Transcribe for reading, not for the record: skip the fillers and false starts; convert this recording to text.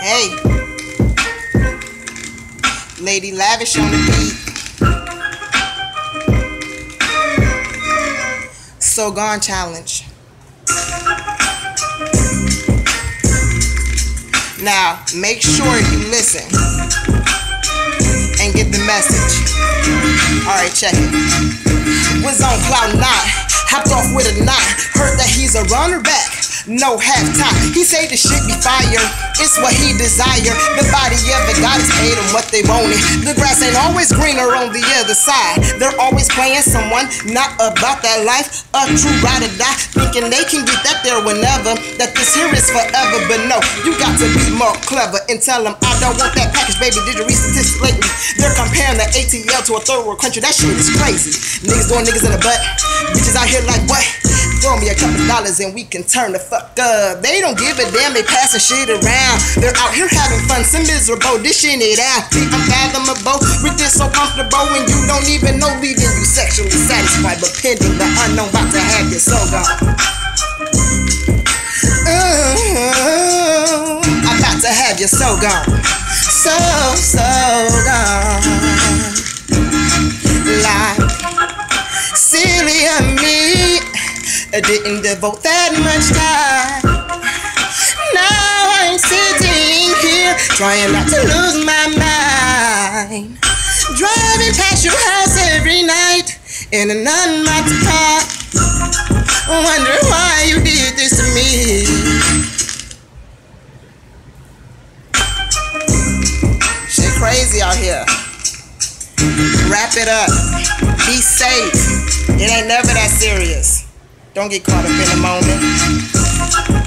Hey, Lady LaVish on the beat. So Gone challenge. Now, make sure you listen and get the message. Alright, check it. Was on cloud 9, hopped off with a 9. Heard that he's a runner back, no halftime. He say the shit be fire, it's what he desire. The body of the goddess paid him what they wanted. The grass ain't always greener on the other side. They're always playing someone not about that life. A true ride or die, thinking they can get that there whenever. That this here is forever, but no, you got to be more clever and tell them I don't want that package, baby. Did you read statistics lately? They're comparing the ATL to a third world country. That shit is crazy. Niggas doing niggas in the butt. Bitches out here like what? Throw me a couple dollars and we can turn the fuck up. They don't give a damn, they passing shit around. They're out here having fun, some miserable, dishing it out. The unfathomable, with this so comfortable and you don't even know, leaving you sexually satisfied, but pending the unknown, about to have your soul gone. I'm about to have your soul gone. So gone. Like silly of me, I didn't devote that much time. Now I'm sitting here trying not to lose my mind, driving past your house every night in an unmarked car. Wonder why you did this to me. Shit crazy out here. Wrap it up. Be safe. It ain't never that serious. Don't get caught up in the moment.